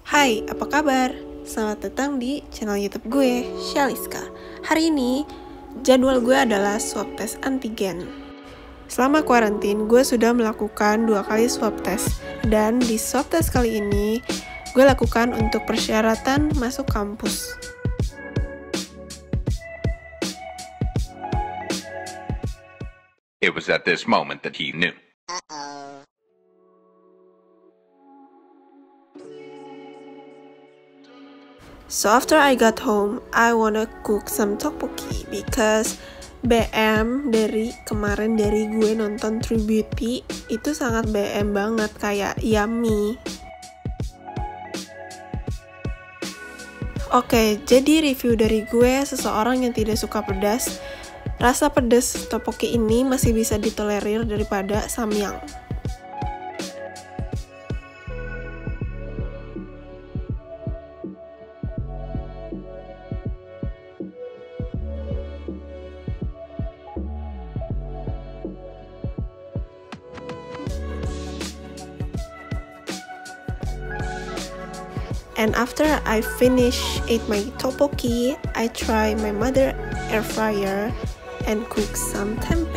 Hai, apa kabar? Selamat datang di channel YouTube gue, Shaliska. Hari ini, jadwal gue adalah swab tes antigen. Selama kuarantin, gue sudah melakukan 2 kali swab tes. Dan di swab tes kali ini, gue lakukan untuk persyaratan masuk kampus. It was at this moment that he knew. So after I got home, I wanna cook some tteokbokki because BM dari kemarin dari gue nonton True Beauty itu sangat BM banget, kayak yummy. Oke, jadi review dari gue, seseorang yang tidak suka pedas. Rasa pedas tteokbokki ini masih bisa ditolerir daripada samyang. And after I ate my tteokbokki, I try my mother air fryer and cook some tempeh.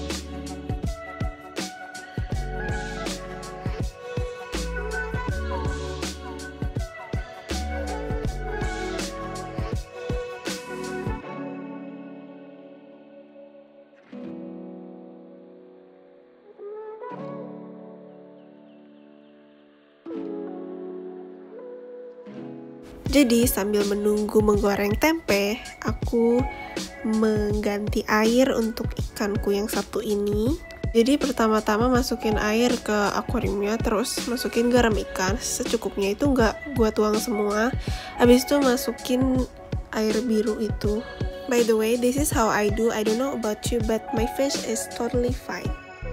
Jadi sambil menunggu menggoreng tempe, aku mengganti air untuk ikanku yang satu ini. Jadi pertama-tama masukin air ke akuariumnya, terus masukin garam ikan secukupnya, itu nggak gua tuang semua. Habis itu masukin air biru itu. By the way, this is how I do. I don't know about you, but my fish is totally fine.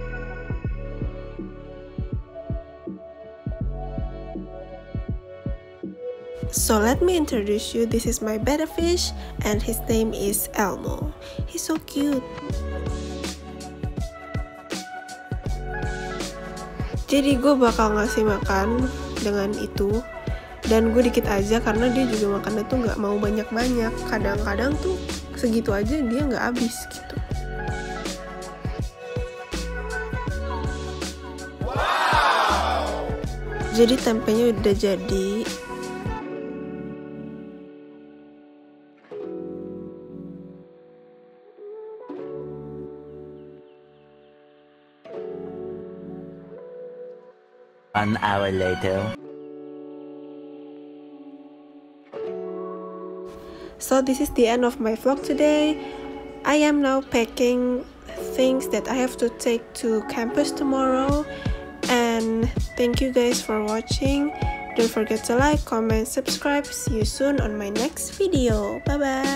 So let me introduce you, this is my betta fish and his name is Elmo. He's so cute. Jadi gue bakal ngasih makan dengan itu, dan gue dikit aja karena dia juga makannya tuh gak mau banyak-banyak. Kadang-kadang tuh segitu aja dia gak habis gitu. Wow. Jadi tempenya udah jadi. An hour later. So this is the end of my vlog today. I am now packing things that I have to take to campus tomorrow. And thank you guys for watching. Don't forget to like, comment, subscribe. See you soon on my next video. Bye bye.